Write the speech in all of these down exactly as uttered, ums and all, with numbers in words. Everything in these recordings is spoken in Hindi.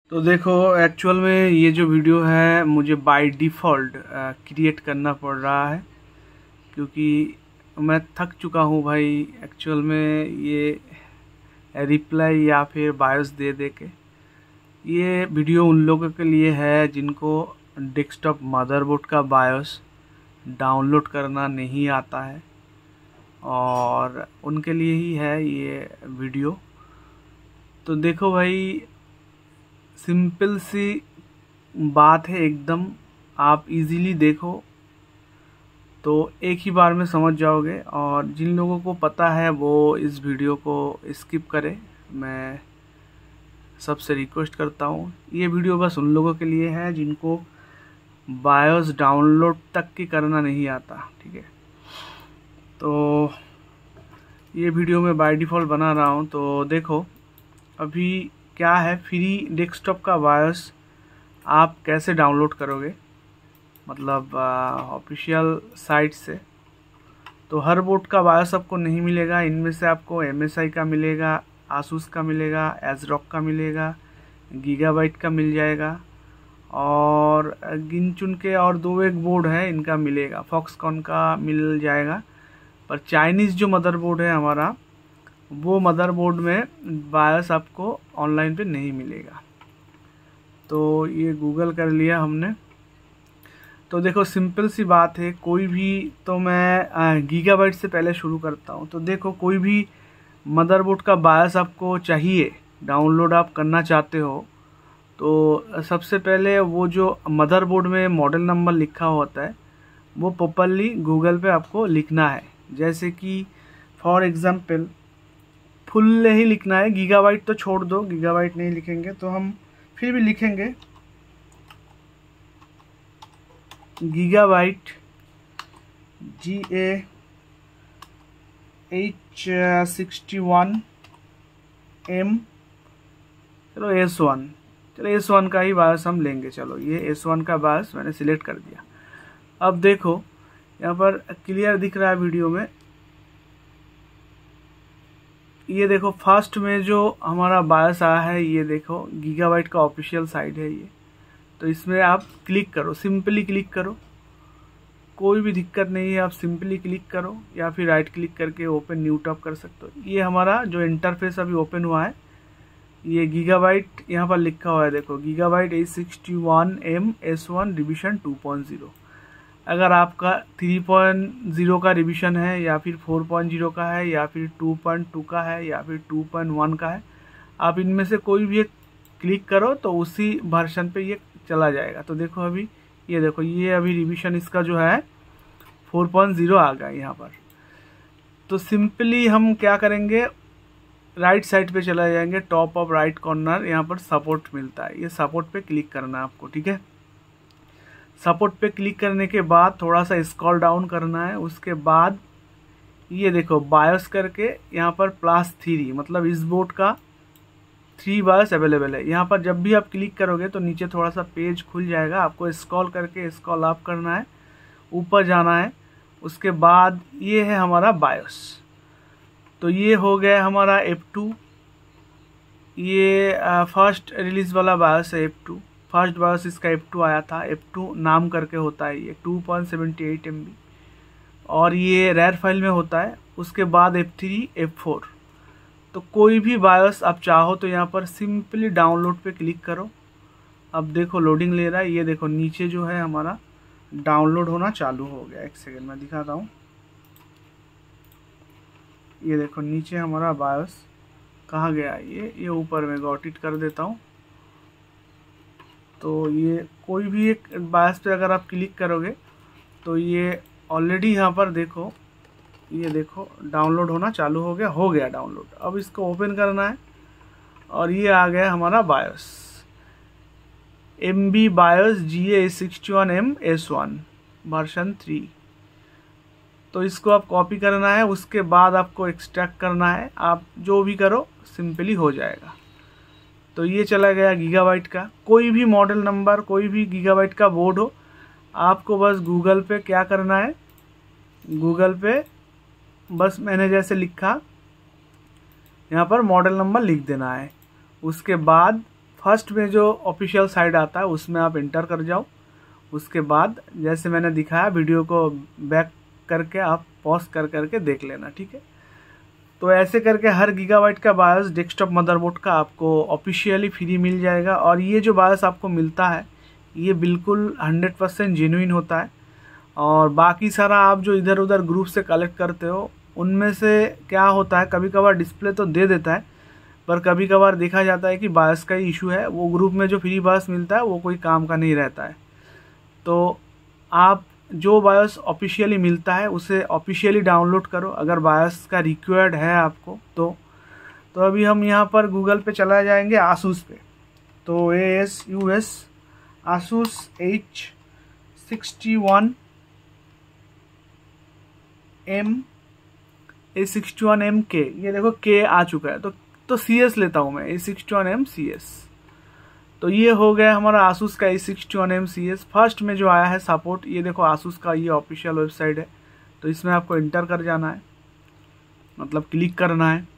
तो देखो, एक्चुअल में ये जो वीडियो है मुझे बाय डिफ़ॉल्ट क्रिएट करना पड़ रहा है क्योंकि मैं थक चुका हूँ भाई। एक्चुअल में ये रिप्लाई या फिर बायोस दे दे के ये वीडियो उन लोगों के लिए है जिनको डेस्कटॉप मदरबोर्ड का बायोस डाउनलोड करना नहीं आता है, और उनके लिए ही है ये वीडियो। तो देखो भाई, सिंपल सी बात है एकदम, आप इजीली देखो तो एक ही बार में समझ जाओगे, और जिन लोगों को पता है वो इस वीडियो को स्किप करें। मैं सबसे रिक्वेस्ट करता हूँ, ये वीडियो बस उन लोगों के लिए है जिनको बायोस डाउनलोड तक की करना नहीं आता, ठीक है। तो ये वीडियो मैं बाय डिफ़ॉल्ट बना रहा हूँ। तो देखो अभी क्या है, फ्री डेस्कटॉप का बायोस आप कैसे डाउनलोड करोगे, मतलब ऑफिशियल साइट से। तो हर बोर्ड का बायोस आपको नहीं मिलेगा, इनमें से आपको एम एस आई का मिलेगा, आसूस का मिलेगा, एज़रॉक का मिलेगा, गीगाबाइट का मिल जाएगा, और गिन चुन के और दो एक बोर्ड है इनका मिलेगा, फॉक्सकॉन का मिल जाएगा। पर चाइनीज़ जो मदरबोर्ड है हमारा, वो मदरबोर्ड में बायोस आपको ऑनलाइन पे नहीं मिलेगा। तो ये गूगल कर लिया हमने। तो देखो सिंपल सी बात है, कोई भी, तो मैं गीगाबाइट से पहले शुरू करता हूँ। तो देखो, कोई भी मदरबोर्ड का बायोस आपको चाहिए, डाउनलोड आप करना चाहते हो, तो सबसे पहले वो जो मदरबोर्ड में मॉडल नंबर लिखा होता है वो प्रॉपर्ली गूगल पे आपको लिखना है। जैसे कि फॉर एग्जांपल फुल ही लिखना है, गीगाबाइट तो छोड़ दो, गीगाबाइट नहीं लिखेंगे, तो हम फिर भी लिखेंगे Gigabyte, G A H sixty one M, चलो एस वन, चलो एस वन का ही बायोस हम लेंगे। चलो ये एस वन का बायोस मैंने सिलेक्ट कर दिया। अब देखो यहाँ पर क्लियर दिख रहा है वीडियो में, ये देखो फर्स्ट में जो हमारा बायोस आया है, ये देखो गीगाबाइट का ऑफिशियल साइट है ये। तो इसमें आप क्लिक करो, सिंपली क्लिक करो, कोई भी दिक्कत नहीं है, आप सिंपली क्लिक करो या फिर राइट क्लिक करके ओपन न्यू टैब कर सकते हो। ये हमारा जो इंटरफेस अभी ओपन हुआ है, ये गीगाबाइट यहाँ पर लिखा हुआ है, देखो Gigabyte H sixty one M S one revision two point zero. अगर आपका थ्री पॉइंट ज़ीरो का रिविजन है, या फिर फोर पॉइंट ज़ीरो का है, या फिर टू पॉइंट टू का है, या फिर टू पॉइंट वन का है, आप इनमें से कोई भी एक क्लिक करो तो उसी वर्जन पे ये चला जाएगा। तो देखो अभी ये देखो, ये अभी रिविजन इसका जो है फोर पॉइंट ज़ीरो आ गया यहाँ पर। तो सिंपली हम क्या करेंगे, राइट साइड पे चला जाएंगे, टॉप ऑफ राइट कॉर्नर, यहाँ पर सपोर्ट मिलता है, ये सपोर्ट पे क्लिक करना है आपको, ठीक है। सपोर्ट पे क्लिक करने के बाद थोड़ा सा स्क्रॉल डाउन करना है, उसके बाद ये देखो बायोस करके यहाँ पर प्लस थ्री, मतलब इस बोर्ड का थ्री बायोस अवेलेबल है। यहाँ पर जब भी आप क्लिक करोगे तो नीचे थोड़ा सा पेज खुल जाएगा, आपको स्क्रॉल करके स्क्रॉल अप करना है, ऊपर जाना है। उसके बाद ये है हमारा बायोस। तो ये हो गया हमारा एफ टू, ये फर्स्ट रिलीज वाला बायोस है एफ टू, फर्स्ट बायोस इसका एफ टू आया था, एफ टू नाम करके होता है ये, two point seven eight M B, और ये रेयर फाइल में होता है। उसके बाद एफ थ्री, एफ फोर। तो कोई भी बायोस आप चाहो तो यहाँ पर सिंपली डाउनलोड पे क्लिक करो। अब देखो लोडिंग ले रहा है, ये देखो नीचे जो है हमारा डाउनलोड होना चालू हो गया। एक सेकेंड मैं दिखाता हूँ, ये देखो नीचे हमारा बायोस कहाँ गया, ये ये ऊपर में गॉट इट कर देता हूँ। तो ये कोई भी एक बायोस पे अगर आप क्लिक करोगे तो ये ऑलरेडी यहाँ पर देखो, ये देखो डाउनलोड होना चालू हो गया, हो गया डाउनलोड। अब इसको ओपन करना है, और ये आ गया हमारा BIOS, M B BIOS G A sixty one M S one version three. तो इसको आप कॉपी करना है, उसके बाद आपको एक्सट्रैक्ट करना है, आप जो भी करो सिंपली हो जाएगा। तो ये चला गया गीगाबाइट का। कोई भी मॉडल नंबर, कोई भी गीगाबाइट का बोर्ड हो, आपको बस गूगल पे क्या करना है, गूगल पे बस मैंने जैसे लिखा यहाँ पर मॉडल नंबर लिख देना है। उसके बाद फर्स्ट में जो ऑफिशियल साइट आता है उसमें आप इंटर कर जाओ। उसके बाद जैसे मैंने दिखाया वीडियो को बैक करके आप पॉज कर करके देख लेना, ठीक है। तो ऐसे करके हर गीगाबाइट का बायोस डेस्कटॉप मदरबोर्ड का आपको ऑफिशियली फ्री मिल जाएगा। और ये जो बायोस आपको मिलता है ये बिल्कुल हंड्रेड परसेंट जेन्युइन होता है। और बाकी सारा आप जो इधर उधर ग्रुप से कलेक्ट करते हो उनमें से क्या होता है, कभी कभार डिस्प्ले तो दे देता है पर कभी कभार देखा जाता है कि बायोस का ही इशू है, वो ग्रुप में जो फ्री बायोस मिलता है वो कोई काम का नहीं रहता है। तो आप जो बायोस ऑफिशियली मिलता है उसे ऑफिशियली डाउनलोड करो अगर बायोस का रिक्वायर्ड है आपको तो। तो अभी हम यहाँ पर गूगल पे चला जाएंगे आसूस पे। तो A S U S Asus H sixty one M A sixty one M के, ये देखो के आ चुका है। तो तो सी एस लेता हूँ मैं, A sixty one M C S. तो ये हो गया हमारा आसूस का A sixty one M C S. First में जो आया है सपोर्ट, ये देखो आसूस का ये ऑफिशियल वेबसाइट है। तो इसमें आपको इंटर कर जाना है, मतलब क्लिक करना है।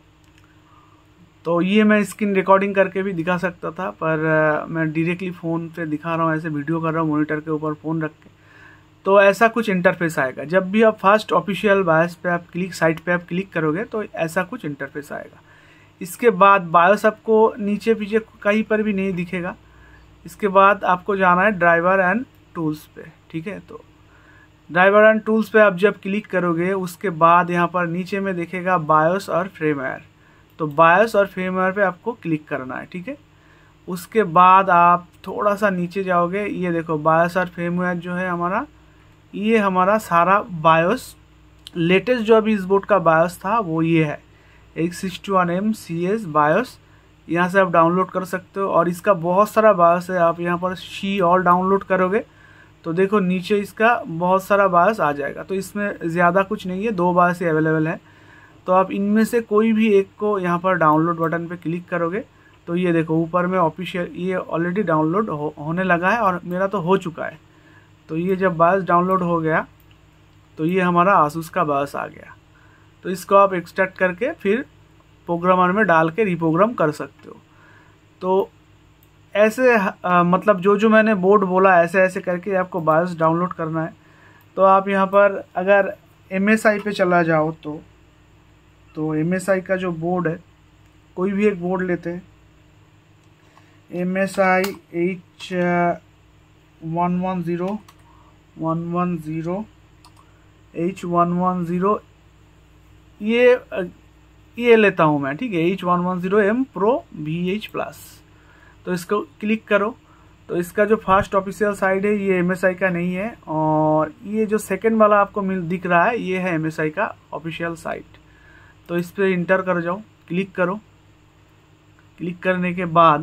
तो ये मैं स्क्रीन रिकॉर्डिंग करके भी दिखा सकता था पर मैं डायरेक्टली फ़ोन पे दिखा रहा हूँ, ऐसे वीडियो कर रहा हूँ मॉनिटर के ऊपर फ़ोन रख के। तो ऐसा कुछ इंटरफेस आएगा जब भी आप फर्स्ट ऑफिशियल बायोस पे आप क्लिक साइट पे आप क्लिक करोगे तो ऐसा कुछ इंटरफेस आएगा। इसके बाद बायोस आपको नीचे पीछे कहीं पर भी नहीं दिखेगा। इसके बाद आपको जाना है ड्राइवर एंड टूल्स पे, ठीक है। तो ड्राइवर एंड टूल्स पे आप जब क्लिक करोगे उसके बाद यहाँ पर नीचे में दिखेगा बायोस और फ्रेमवेयर। तो बायोस और फ्रेमवेयर पे आपको क्लिक करना है, ठीक है। उसके बाद आप थोड़ा सा नीचे जाओगे, ये देखो बायोस और फ्रेमवेयर जो है हमारा, ये हमारा सारा बायोस लेटेस्ट जो अभी इस बोर्ड का बायोस था वो ये है A sixty one M C S BIOS. यहाँ से आप डाउनलोड कर सकते हो और इसका बहुत सारा बायोस है। आप यहाँ पर शी ऑल डाउनलोड करोगे तो देखो नीचे इसका बहुत सारा बायोस आ जाएगा। तो इसमें ज़्यादा कुछ नहीं है, दो बायोस ही अवेलेबल है। तो आप इनमें से कोई भी एक को यहाँ पर डाउनलोड बटन पे क्लिक करोगे तो ये देखो ऊपर में ऑफिशियल ये ऑलरेडी डाउनलोड हो, होने लगा है और मेरा तो हो चुका है। तो ये जब बायोस डाउनलोड हो गया तो ये हमारा आसूस का बायोस आ गया। तो इसको आप एक्सट्रैक्ट करके फिर प्रोग्रामर में डाल के रिप्रोग्राम कर सकते हो। तो ऐसे आ, मतलब जो जो मैंने बोर्ड बोला ऐसे ऐसे करके आपको बायोस डाउनलोड करना है। तो आप यहाँ पर अगर एम एस आई पे चला जाओ तो तो एम एस आई का जो बोर्ड है, कोई भी एक बोर्ड लेते हैं, M S I H one one zero one one zero H one one zero, ये ये लेता हूँ मैं, ठीक है। H one one zero M pro V H plus. तो इसको क्लिक करो। तो इसका जो फर्स्ट ऑफिशियल साइट है ये एम एस आई का नहीं है और ये जो सेकंड वाला आपको मिल दिख रहा है ये है एम एस आई का ऑफिशियल साइट। तो इस पर इंटर कर जाओ, क्लिक करो। क्लिक करने के बाद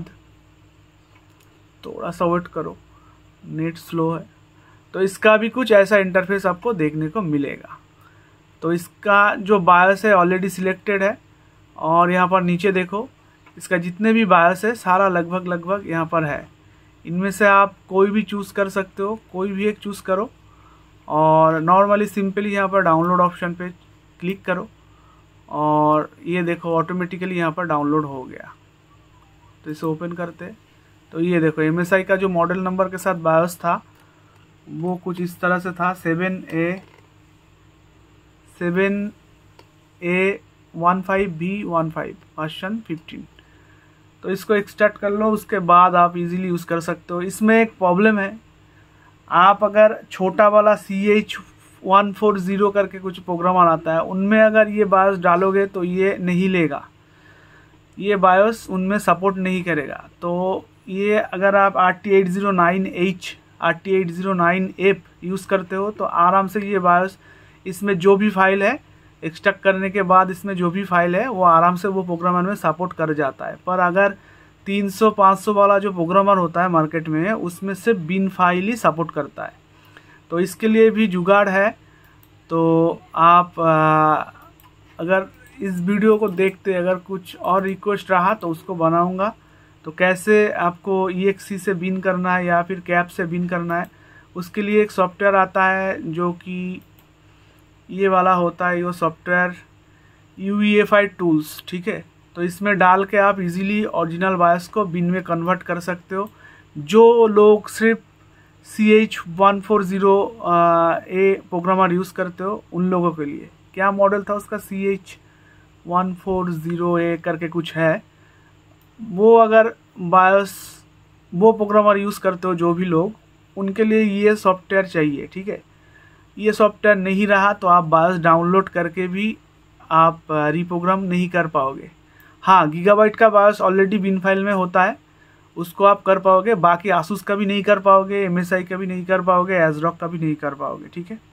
थोड़ा सा वेट करो, नेट स्लो है। तो इसका भी कुछ ऐसा इंटरफेस आपको देखने को मिलेगा। तो इसका जो बायोस है ऑलरेडी सिलेक्टेड है और यहाँ पर नीचे देखो इसका जितने भी बायोस है सारा लगभग लगभग यहाँ पर है। इनमें से आप कोई भी चूज़ कर सकते हो, कोई भी एक चूज़ करो और नॉर्मली सिंपली यहाँ पर डाउनलोड ऑप्शन पे क्लिक करो और ये देखो ऑटोमेटिकली यहाँ पर डाउनलोड हो गया। तो इसे ओपन करते तो ये देखो एम एस आई का जो मॉडल नंबर के साथ बायोस था वो कुछ इस तरह से था, seven A seven A one five B one five version fifteen. तो इसको एक्सट्रैक्ट कर लो, उसके बाद आप इजीली यूज़ कर सकते हो। इसमें एक प्रॉब्लम है, आप अगर छोटा वाला C H one four zero करके कुछ प्रोग्रामर आता है उनमें अगर ये बायोस डालोगे तो ये नहीं लेगा, ये बायोस उनमें सपोर्ट नहीं करेगा। तो ये अगर आप R T eight zero nine H R T eight zero nine F use करते हो तो आराम से ये बायोस इसमें जो भी फाइल है एक्सट्रैक्ट करने के बाद इसमें जो भी फाइल है वो आराम से वो प्रोग्रामर में सपोर्ट कर जाता है। पर अगर तीन सौ पाँच सौ वाला जो प्रोग्रामर होता है मार्केट में उसमें सिर्फ बिन फाइल ही सपोर्ट करता है। तो इसके लिए भी जुगाड़ है। तो आप आ, अगर इस वीडियो को देखते अगर कुछ और रिक्वेस्ट रहा तो उसको बनाऊंगा। तो कैसे आपको ई एक्स ई से बिन करना है या फिर कैप से बिन करना है उसके लिए एक सॉफ्टवेयर आता है जो कि ये वाला होता है, ये software U E F I tools, ठीक है। तो इसमें डाल के आप इजीली ओरिजिनल बायोस को बिन में कन्वर्ट कर सकते हो। जो लोग सिर्फ C H one four zero A programmer use करते हो उन लोगों के लिए। क्या मॉडल था उसका, C H one four zero A करके कुछ है। वो अगर बायोस वो प्रोग्रामर यूज़ करते हो जो भी लोग, उनके लिए ये सॉफ्टवेयर चाहिए, ठीक है। ये सॉफ्टवेयर नहीं रहा तो आप बायोस डाउनलोड करके भी आप रीप्रोग्राम नहीं कर पाओगे। हाँ, गीगाबाइट का बायोस ऑलरेडी बिन फाइल में होता है, उसको आप कर पाओगे। बाकी आसूस का भी नहीं कर पाओगे, एम एस आई का भी नहीं कर पाओगे, एजरॉक का भी नहीं कर पाओगे, ठीक है।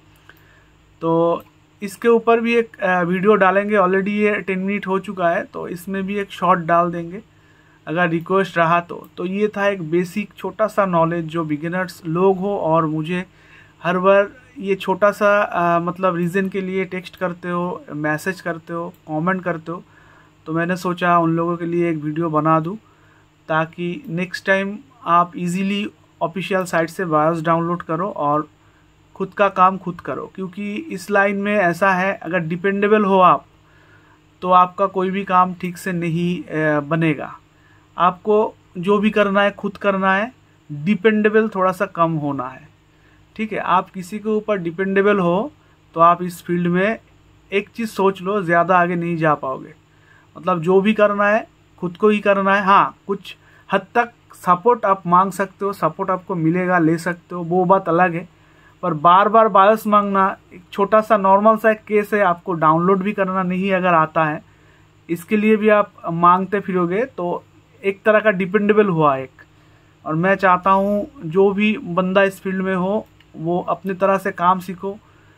तो इसके ऊपर भी एक वीडियो डालेंगे, ऑलरेडी ये टेन मिनट हो चुका है, तो इसमें भी एक शॉर्ट डाल देंगे अगर रिक्वेस्ट रहा तो। तो ये था एक बेसिक छोटा सा नॉलेज जो बिगिनर्स लोग हो और मुझे हर बार ये छोटा सा आ, मतलब रीज़न के लिए टेक्स्ट करते हो, मैसेज करते हो, कमेंट करते हो, तो मैंने सोचा उन लोगों के लिए एक वीडियो बना दूं ताकि नेक्स्ट टाइम आप इजीली ऑफिशियल साइट से बायोस डाउनलोड करो और खुद का काम खुद करो। क्योंकि इस लाइन में ऐसा है, अगर डिपेंडेबल हो आप तो आपका कोई भी काम ठीक से नहीं बनेगा। आपको जो भी करना है खुद करना है, डिपेंडेबल थोड़ा सा कम होना है, ठीक है। आप किसी के ऊपर डिपेंडेबल हो तो आप इस फील्ड में एक चीज़ सोच लो, ज़्यादा आगे नहीं जा पाओगे। मतलब जो भी करना है खुद को ही करना है। हाँ, कुछ हद तक सपोर्ट आप मांग सकते हो, सपोर्ट आपको मिलेगा, ले सकते हो, वो बात अलग है। पर बार बार बायोस मांगना, एक छोटा सा नॉर्मल सा एक केस है, आपको डाउनलोड भी करना नहीं अगर आता है, इसके लिए भी आप मांगते फिरोगे तो एक तरह का डिपेंडेबल हुआ एक। और मैं चाहता हूँ जो भी बंदा इस फील्ड में हो वो अपनी तरह से काम सीखो,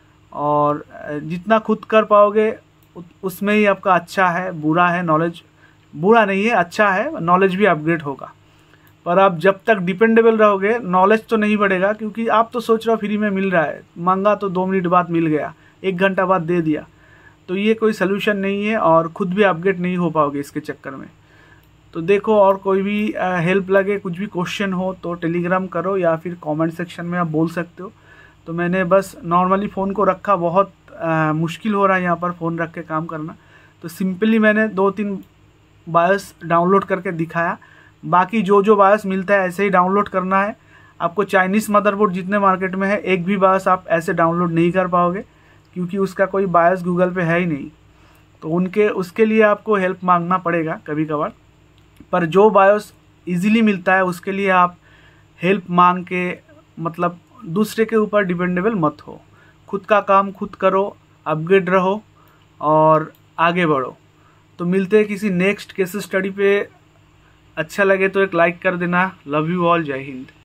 और जितना खुद कर पाओगे उसमें ही आपका अच्छा है। बुरा है नॉलेज, बुरा नहीं है, अच्छा है, नॉलेज भी अपग्रेड होगा। पर आप जब तक डिपेंडेबल रहोगे नॉलेज तो नहीं बढ़ेगा, क्योंकि आप तो सोच रहे हो फ्री में मिल रहा है, मांगा तो दो मिनट बाद मिल गया, एक घंटा बाद दे दिया, तो ये कोई सलूशन नहीं है और खुद भी अपग्रेड नहीं हो पाओगे इसके चक्कर में। तो देखो, और कोई भी हेल्प लगे, कुछ भी क्वेश्चन हो तो टेलीग्राम करो या फिर कमेंट सेक्शन में आप बोल सकते हो। तो मैंने बस नॉर्मली फ़ोन को रखा, बहुत आ, मुश्किल हो रहा है यहाँ पर फ़ोन रख के काम करना, तो सिंपली मैंने दो तीन बायोस डाउनलोड करके दिखाया। बाकी जो जो बायोस मिलता है ऐसे ही डाउनलोड करना है। आपको चाइनीज़ मदरबोर्ड जितने मार्केट में है, एक भी बायोस आप ऐसे डाउनलोड नहीं कर पाओगे, क्योंकि उसका कोई बायोस गूगल पे है ही नहीं। तो उनके उसके लिए आपको हेल्प मांगना पड़ेगा कभी कभार। पर जो बायोस इजीली मिलता है उसके लिए आप हेल्प मांग के, मतलब दूसरे के ऊपर डिपेंडेबल मत हो। खुद का काम खुद करो, अपग्रेड रहो और आगे बढ़ो। तो मिलते हैं किसी नेक्स्ट केस स्टडी पे। अच्छा लगे तो एक लाइक कर देना। लव यू ऑल, जय हिंद।